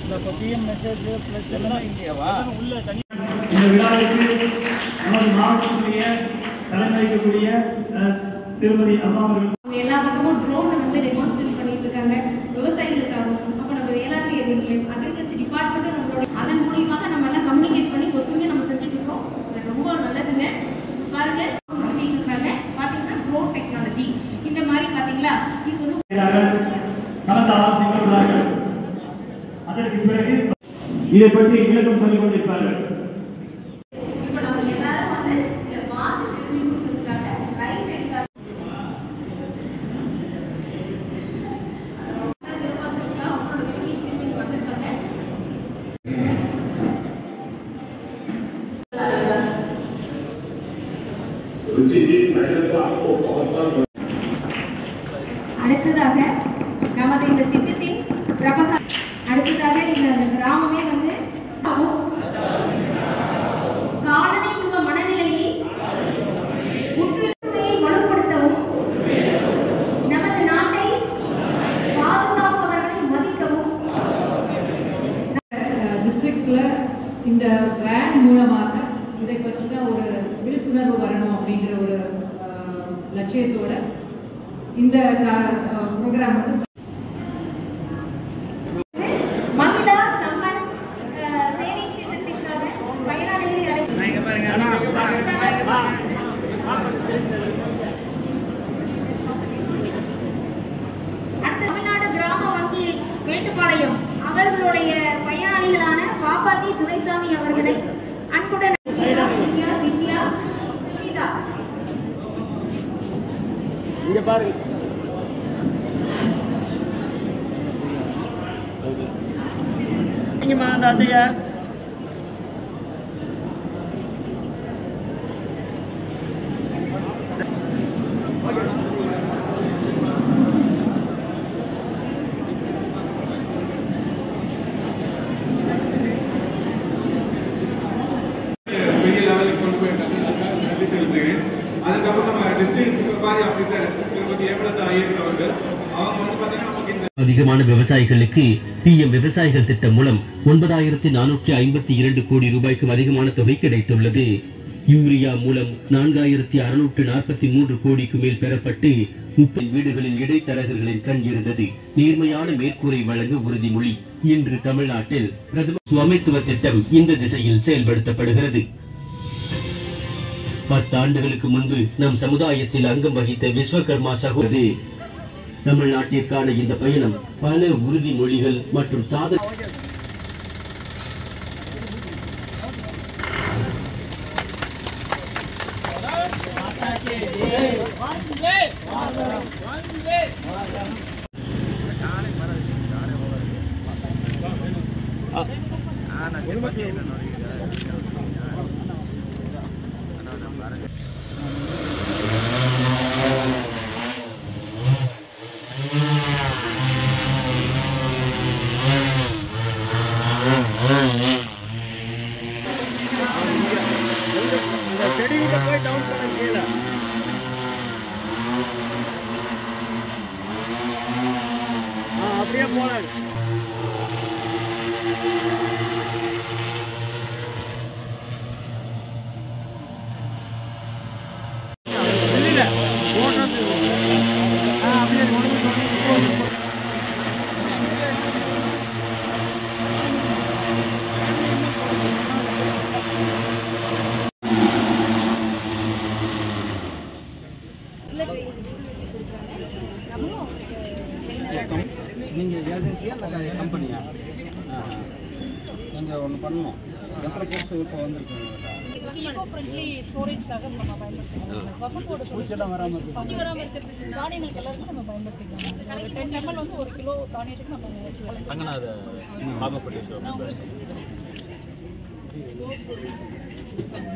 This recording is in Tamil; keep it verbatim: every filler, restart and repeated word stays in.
இந்த விழாவிற்கு நமது மாவட்டத்துடைய தலைமை இருக்கக்கூடிய திருமதி அம்மா அவர்கள் எல்லா பக்கமும் ட்ரோன் வந்து டெமான்ஸ்ட்ரேட் பண்ணிட்டு இருக்காங்க விவசாயிகளுக்காகவும். அப்போ நம்ம வேளாண்மை அக்ரிகல்ச்சர் டிபார்ட்மெண்ட் நம்மளோட அதன் மூலியமாக நம்ம எல்லாம் கம்யூனிகேட் பண்ணி ஒத்துமையாக நம்ம செஞ்சுட்டு இருக்கோம். ரொம்ப நல்லதுங்க. பாருங்க இருக்காங்க பாத்தீங்கன்னா ட்ரோன் டெக்னாலஜி இந்த மாதிரி பாத்தீங்களா இது வந்து கலந்து ஆலோசனை உள்ளார்கள். அதற்கு பிறகு இதை பற்றி விளக்கம் சொல்லிக் கொண்டிருப்பார்கள். இப்போ நம்ம எல்லாரும் வந்து இதை பார்த்து தெரிஞ்சு கொடுக்கறதுக்காக லைவ் டெலிகாஸ்ட் அடுத்ததாக நமது இந்த திட்டத்தின் பிரபல அடுத்ததாக இந்த கிராமமே வந்து காலனித்துவ மனநிலையை ஒற்றுமையை வலுப்படுத்தவும் நமது நாட்டை பாதுகாப்பவர்களை மதிக்கவும் டிஸ்ட்ரிக்ட்ஸ்ல இந்த வேன் மூலமாக இதை பற்றின ஒரு விழிப்புணர்வு வரணும் அப்படிங்கிற ஒரு லட்சியத்தோட இந்த ப்ரோக்ராம் வந்து மகிழா சம்மன் சேவிங் திட்டத்திற்காக பயனாளிகளை அடுத்த தமிழ்நாடு கிராம வங்கி மேட்டுப்பாளையம் அவர்களுடைய பயனாளிகளான பாப்பாத்தி துரைசாமி அவர்களை அன்புடன் திவ்யா சீதா இங்க பாருங்க. நீங்க மாண்டாட்டிய பெரிய லெவலுக்கு கொண்டு போயிருக்காங்க. நன்றி செலுத்துகிறேன். அதுக்கப்புறம் நம்ம டிஸ்ட்ரிக்ட் வியாபாரி ஆபீசர் திருமதி ஏமலதா ஐஏஎஸ் அவர்கள் அவங்க வந்து பாத்தீங்கன்னா நமக்கு இந்த அதிகமான விவசாயிகளுக்கு பி எம் விவசாயிகள் திட்டம் மூலம் ஒன்பதாயிரத்தி நானூற்றி ஐம்பத்தி இரண்டு கோடி ரூபாய்க்கும் அதிகமான தொகை கிடைத்துள்ளது. யூரியா மூலம் நான்காயிரத்தி அறுநூற்று நாற்பத்தி மூன்று கோடிக்கு மேல் பெறப்பட்டு முப்பது வீடுகளில் இடைத்தரகர்களின் கண் இருந்தது. நேர்மையான மேற்கூரை வழங்க உறுதிமொழி. இன்று தமிழ்நாட்டில் பிரதம சுவாமித்துவ திட்டம் இந்த திசையில் செயல்படுத்தப்படுகிறது. பத்தாண்டுகளுக்கு முன்பு நம் சமுதாயத்தில் அங்கம் வகித்த விஸ்வகர்மா சகோதரி தமிழ்நாட்டிற்கான இந்த பயணம் பல உறுதிமொழிகள் மற்றும் சாதனை அப்படியே போனாங்க. நீங்கள் ஏஜென்சியா இல்லை கம்பெனியா? நீங்கள் ஒன்று பண்ணணும். எத்தனை கோர்ஸ் இப்போ வந்துருக்குங்க? ஸ்டோரேஜ்க்காக நம்ம பயன்படுத்திக்கலாம். வசப்போட பூச்செல்லாம் வராமல் இருக்குது. பூச்சி வராமல் இருக்கிறதுக்கு தானியங்கள் எல்லாருக்கும் நம்ம பயன்படுத்திக்கலாம். டென் எம்எல் வந்து ஒரு கிலோ தானியத்துக்கு நம்ம வச்சு